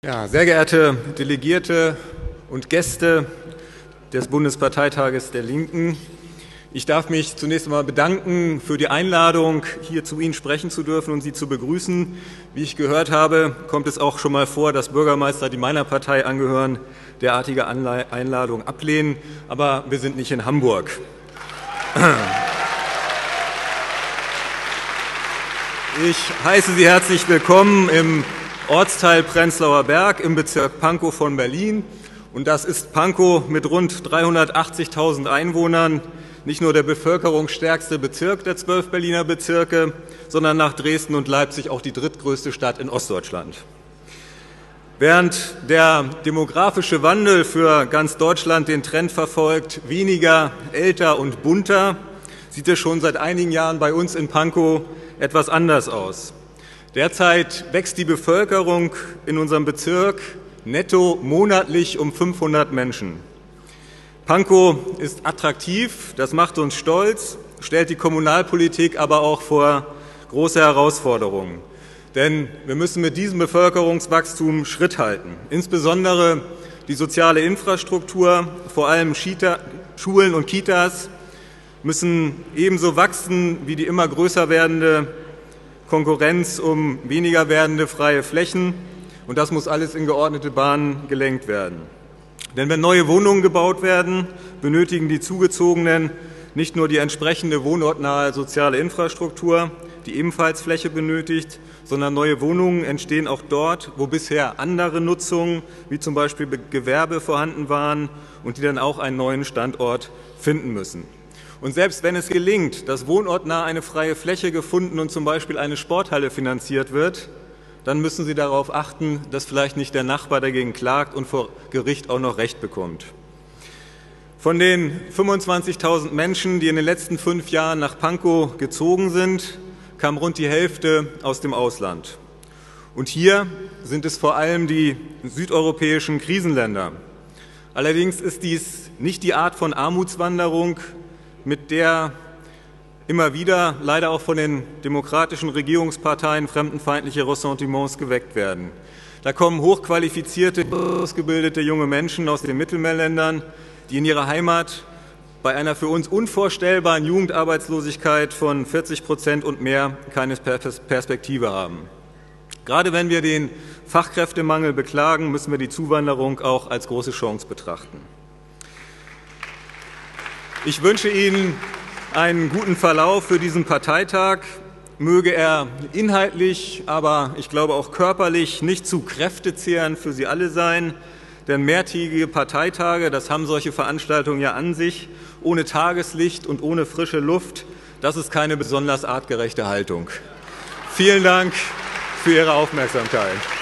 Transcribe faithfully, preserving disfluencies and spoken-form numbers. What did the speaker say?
Ja, sehr geehrte Delegierte und Gäste des Bundesparteitages der Linken, ich darf mich zunächst einmal bedanken für die Einladung, hier zu Ihnen sprechen zu dürfen und Sie zu begrüßen. Wie ich gehört habe, kommt es auch schon mal vor, dass Bürgermeister, die meiner Partei angehören, derartige Einladungen ablehnen. Aber wir sind nicht in Hamburg. Ich heiße Sie herzlich willkommen im Ortsteil Prenzlauer Berg im Bezirk Pankow von Berlin. Und das ist Pankow mit rund dreihundertachtzigtausend Einwohnern nicht nur der bevölkerungsstärkste Bezirk der zwölf Berliner Bezirke, sondern nach Dresden und Leipzig auch die drittgrößte Stadt in Ostdeutschland. Während der demografische Wandel für ganz Deutschland den Trend verfolgt, weniger, älter und bunter, sieht es schon seit einigen Jahren bei uns in Pankow etwas anders aus. Derzeit wächst die Bevölkerung in unserem Bezirk netto monatlich um fünfhundert Menschen. Pankow ist attraktiv, das macht uns stolz, stellt die Kommunalpolitik aber auch vor große Herausforderungen. Denn wir müssen mit diesem Bevölkerungswachstum Schritt halten. Insbesondere die soziale Infrastruktur, vor allem Kita, Schulen und Kitas, müssen ebenso wachsen wie die immer größer werdende Konkurrenz um weniger werdende freie Flächen. Und das muss alles in geordnete Bahnen gelenkt werden. Denn wenn neue Wohnungen gebaut werden, benötigen die Zugezogenen nicht nur die entsprechende wohnortnahe soziale Infrastruktur, die ebenfalls Fläche benötigt, sondern neue Wohnungen entstehen auch dort, wo bisher andere Nutzungen, wie zum Beispiel Gewerbe, vorhanden waren und die dann auch einen neuen Standort finden müssen. Und selbst wenn es gelingt, dass wohnortnah eine freie Fläche gefunden und zum Beispiel eine Sporthalle finanziert wird, dann müssen Sie darauf achten, dass vielleicht nicht der Nachbar dagegen klagt und vor Gericht auch noch Recht bekommt. Von den fünfundzwanzigtausend Menschen, die in den letzten fünf Jahren nach Pankow gezogen sind, kam rund die Hälfte aus dem Ausland. Und hier sind es vor allem die südeuropäischen Krisenländer. Allerdings ist dies nicht die Art von Armutswanderung, mit der immer wieder leider auch von den demokratischen Regierungsparteien fremdenfeindliche Ressentiments geweckt werden. Da kommen hochqualifizierte, ausgebildete junge Menschen aus den Mittelmeerländern, die in ihrer Heimat bei einer für uns unvorstellbaren Jugendarbeitslosigkeit von vierzig Prozent und mehr keine Perspektive haben. Gerade wenn wir den Fachkräftemangel beklagen, müssen wir die Zuwanderung auch als große Chance betrachten. Ich wünsche Ihnen einen guten Verlauf für diesen Parteitag. Möge er inhaltlich, aber ich glaube auch körperlich nicht zu kräftezehrend für Sie alle sein. Denn mehrtägige Parteitage, das haben solche Veranstaltungen ja an sich, ohne Tageslicht und ohne frische Luft, das ist keine besonders artgerechte Haltung. Vielen Dank für Ihre Aufmerksamkeit.